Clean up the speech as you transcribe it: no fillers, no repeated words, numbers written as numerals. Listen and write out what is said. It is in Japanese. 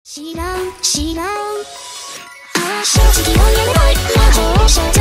知らん正直を言えない魔法者